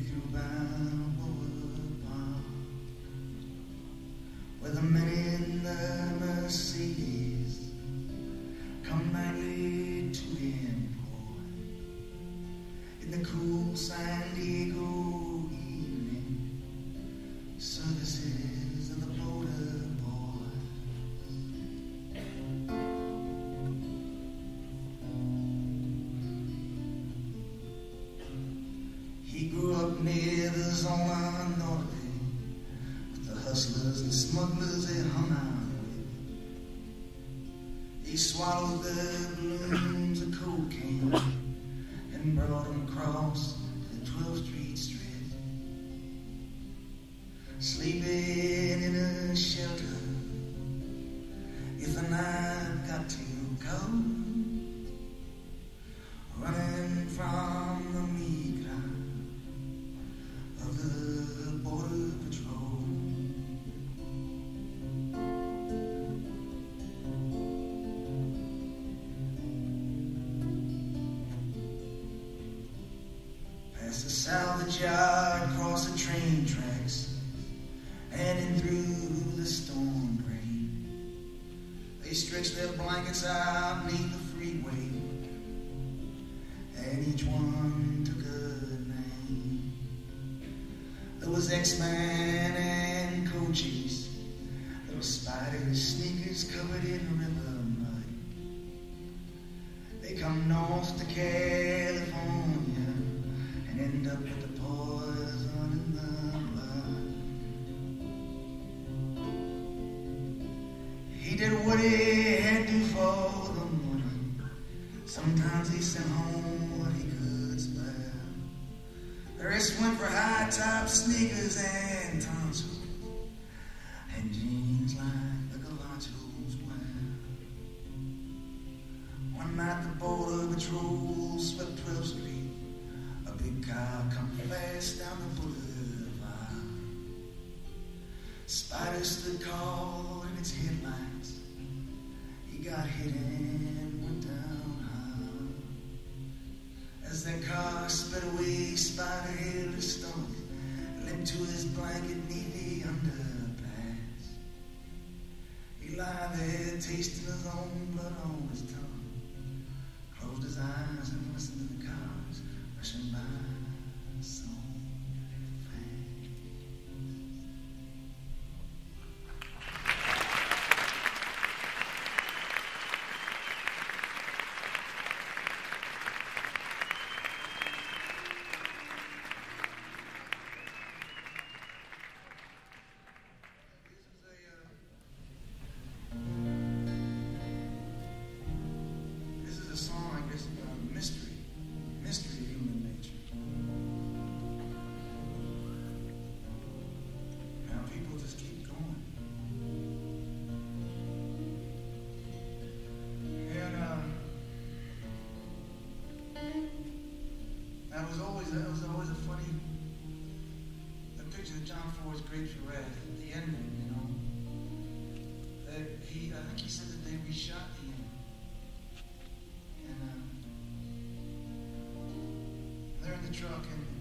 through Balboa Park, where the men in the Mercedes come nightly to the airport in the cool San Diego evening services of the border boys. He grew up near the Zona Norte with the hustlers and smugglers they hung out with. He swallowed the balloons of cocaine and brought them across the 12th Street Strip, sleeping in a shelter if the night got too cold, running from the migra of the border patrol. Past the salvage yard, across the train tracks, and in through the storm rain, they stretched their blankets out beneath the freeway, and each one took a name. There was X-Man and Cochise, there was Spiders, sneakers covered in river mud. They come north to California and end up with the poison in the blood. He did what he had to for the money. Sometimes he sent home what he could spare. The rest went for high-top sneakers and tonsils and jeans like the Galachos wear. One night the border patrol swept 12th Street. A big car come fast down the boulevard. Spider stood caught in its headlights. He got hit and went down hard. As that car sped away, Spider held his stomach, limped to his blanket beneath the underpass. He lay there tasting his own blood on his tongue, closed his eyes and listened to the cars rushing by so fast. This is a song, I guess, about mystery of human nature. Now people just keep going. And that was always a funny the picture that John Ford's Grapes You read at the ending, you know. That I think he said that they reshot the ending. And they're in the truck and